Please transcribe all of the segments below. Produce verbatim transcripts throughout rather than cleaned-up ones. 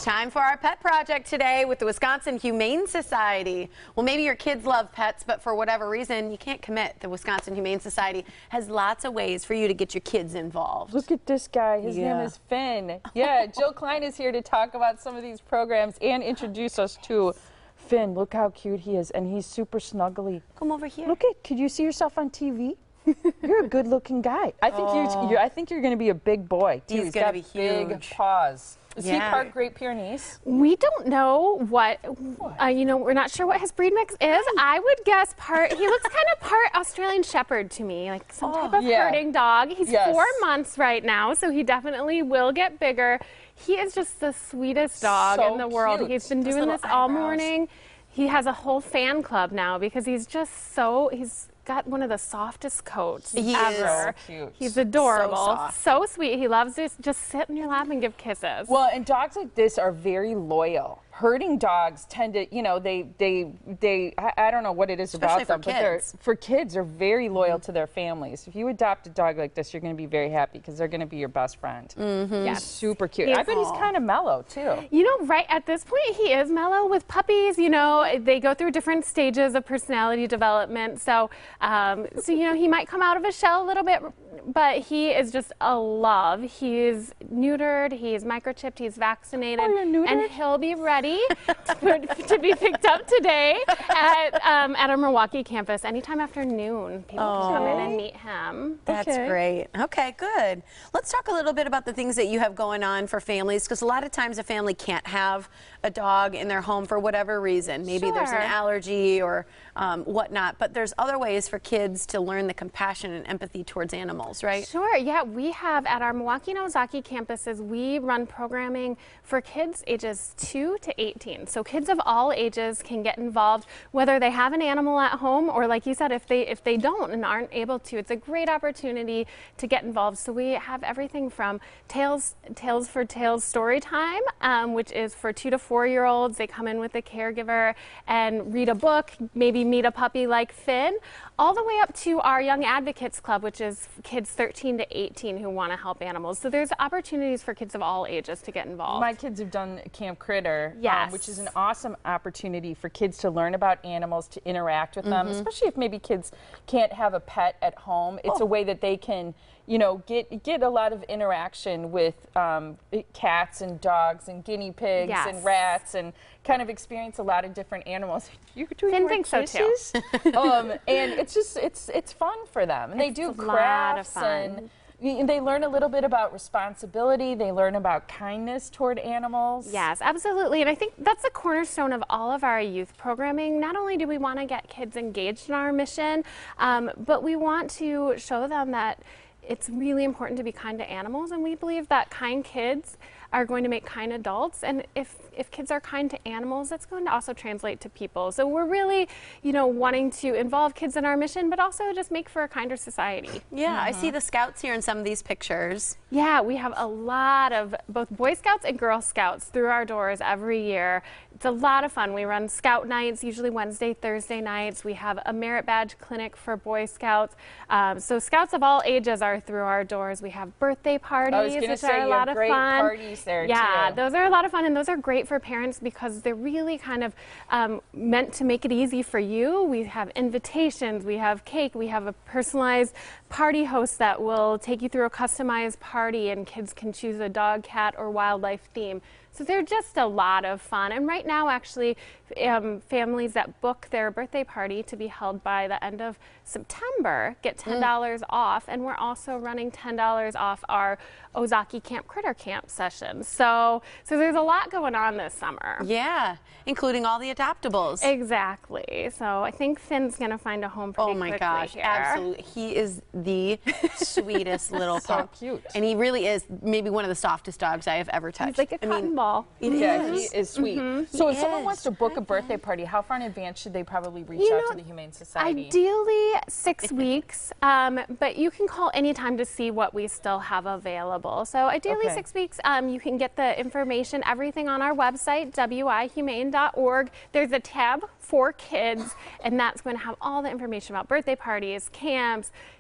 time for our pet project today with the Wisconsin Humane Society. Well, maybe your kids love pets, but for whatever reason, you can't commit. The Wisconsin Humane Society has lots of ways for you to get your kids involved. Look at this guy. His yeah. name is Finn. Yeah, Jill Kline is here to talk about some of these programs and introduce us to Finn. Look how cute he is, and he's super snuggly. Come over here. Look at, could you see yourself on T V? You're a good-looking guy. I think oh. you. You're, I think you're going to be a big boy. Too. He's, He's going got to be huge. Big paws. Is yeah. he part Great Pyrenees? We don't know what, uh, you know, we're not sure what his breed mix is. I would guess part, he looks kind of part Australian Shepherd to me, like some oh, type of yeah. herding dog. He's yes. four months right now, so he definitely will get bigger. He is just the sweetest dog so in the world. Cute. He's been Those doing this all eyebrows. morning. He has a whole fan club now because he's just so, he's got one of the softest coats he ever. Is. So cute. He's adorable, so, so sweet. He loves to just sit in your lap and give kisses. Well, and dogs like this are very loyal. Herding dogs tend to, you know, they, they, they. I, I don't know what it is Especially about them, for but they're kids. for kids, they're very loyal to their families. If you adopt a dog like this, you're going to be very happy because they're going to be your best friend. Mm-hmm. He's super cute. He's I bet he's kind of mellow too. You know, right at this point, he is mellow. With puppies, you know, they go through different stages of personality development. So, um, so you know, he might come out of his shell a little bit, but he is just a love. He's neutered, he's microchipped, he's vaccinated, Oh, you're neutered? and he'll be ready to, to be picked up today at um, at our Milwaukee campus anytime after noon. People Oh. can come in and meet him. That's Okay. great. Okay, good. Let's talk a little bit about the things that you have going on for families, because a lot of times a family can't have a dog in their home for whatever reason. Maybe there's an Sure. allergy or um, whatnot, but there's other ways for kids to learn the compassion and empathy towards animals, right? Sure, yeah. We have at our Milwaukee and Ozaki campuses, we run programming for kids ages two to eighteen. So kids of all ages can get involved, whether they have an animal at home or, like you said, if they if they don't and aren't able to. It's a great opportunity to get involved. So we have everything from Tales, Tales for Tales story time, um, which is for two to four year olds. They come in with a caregiver and read a book, maybe meet a puppy like Finn, all the way up to our Young Advocates Club, which is kids thirteen to eighteen who want to help animals. So there's opportunities for kids of all ages to get involved. My kids have done Camp Critter, Yes. um, which is an awesome opportunity for kids to learn about animals, to interact with them, especially if maybe kids can't have a pet at home. It's Oh. a way that they can, you know, get get a lot of interaction with um, cats and dogs and guinea pigs Yes. and rats, and kind of experience a lot of different animals. You doing Finn more thinks so, too. kisses? um, and it's just it's it's fun for them, and they It's do a lot of crafts fun. and. Y- They learn a little bit about responsibility. They learn about kindness toward animals. Yes, absolutely. And I think that's a cornerstone of all of our youth programming. Not only do we want to get kids engaged in our mission, um, but we want to show them that it's really important to be kind to animals. And we believe that kind kids are going to make kind adults. And if, if kids are kind to animals, that's going to also translate to people. So we're really, you know, wanting to involve kids in our mission, but also just make for a kinder society. Yeah, I see the Scouts here in some of these pictures. Yeah, we have a lot of both Boy Scouts and Girl Scouts through our doors every year. It's a lot of fun. We run Scout nights, usually Wednesday, Thursday nights. We have a merit badge clinic for Boy Scouts. Um, so Scouts of all ages are through our doors. We have birthday parties, I was going to which say, are a you lot have of great fun. parties there, yeah, too. those are a lot of fun, and those are great for parents because they're really kind of um, meant to make it easy for you. We have invitations, we have cake, we have a personalized party host that will take you through a customized party, and kids can choose a dog, cat, or wildlife theme. So they're just a lot of fun. And right now, actually, um, families that book their birthday party to be held by the end of September get ten dollars mm. off. And we're also running ten dollars off our Ozaki Camp Critter Camp sessions. So, so there's a lot going on this summer. Yeah, including all the adoptables. Exactly. So I think Finn's going to find a home pretty Oh my quickly gosh, here. absolutely. He is the sweetest little So pup. cute. And he really is maybe one of the softest dogs I have ever touched. He's like a I cotton mean, ball. It Yeah, is. he is sweet. Mm-hmm. So He if someone is. wants to book a birthday party, how far in advance should they probably reach You out know, to the Humane Society? Ideally six weeks, um, but you can call anytime to see what we still have available. So ideally Okay. six weeks. Um, you can get the information, everything on our website, w i humane dot org. There's a tab for kids, and that's going to have all the information about birthday parties, camps,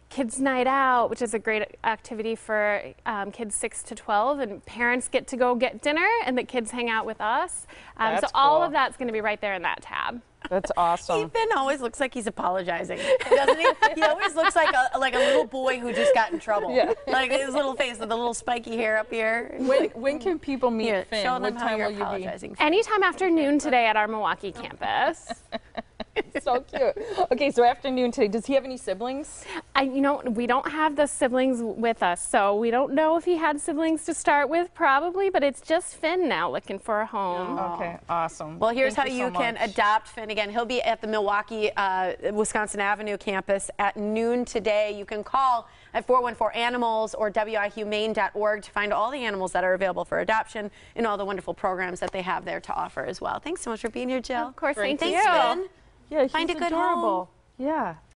Kids Night Out, which is a great activity for um, kids six to twelve, and parents get to go get dinner and the kids hang out with us. Um, so That's all cool. of that's going to be right there in that tab. That's awesome. Finn always looks like he's apologizing, doesn't he? He always looks like a like a little boy who just got in trouble. Yeah. Like his little face with the little spiky hair up here. When, when can people meet Here, Finn? show What them how time you're will you be? apologizing. Anytime after noon today at our Milwaukee campus. So cute. Okay, so afternoon today. Does he have any siblings? I, you know, we don't have the siblings with us, so we don't know if he had siblings to start with, probably, but it's just Finn now looking for a home. Okay, awesome. Well, here's Thank how you you so can much. adopt Finn. Again, he'll be at the Milwaukee, uh, Wisconsin Avenue campus at noon today. You can call at four one four animals or W I humane dot org to find all the animals that are available for adoption and all the wonderful programs that they have there to offer as well. Thanks so much for being here, Jill. Of course, Great thank to you. Thanks, Finn. Yeah, he's Find a good adorable. home. Yeah.